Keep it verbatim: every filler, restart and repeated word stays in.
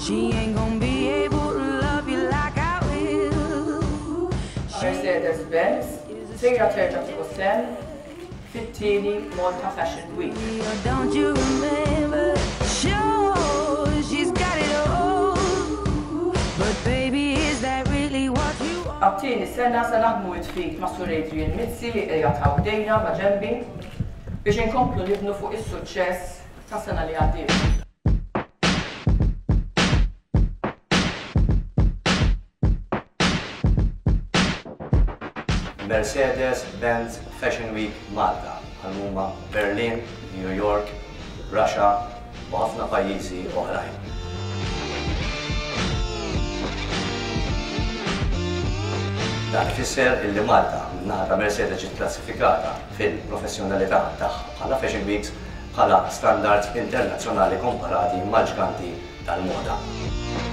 She ain't gonna be able to love you like I will. Mercedes-Benz, sejra terġa' tieħu sem fit-tieni Malta Fashion Week. Don't you remember? Sure, she's got it all. But baby, is that really what you want? Għat-tieni sena se naħdmu it-tfit ma' Sur Adrian Mizzi li qiegħed ħawdejna ma' ġenbi biex inkomplu nibnu fuq is-suċċess tas-sena li għaddiet. Mercedes-Benz Fashion Week Malta, għal-mumma Berlin, New York, Russia u ħafna pajjiżi oħrajn. Dan ifisser illi Malta minnaħa Mercedes ġiet klassifikata fil-professjonalità tagħha bħala Fashion Weeks bħala standards internazzjonali komparati mal-ġganti tal-moda.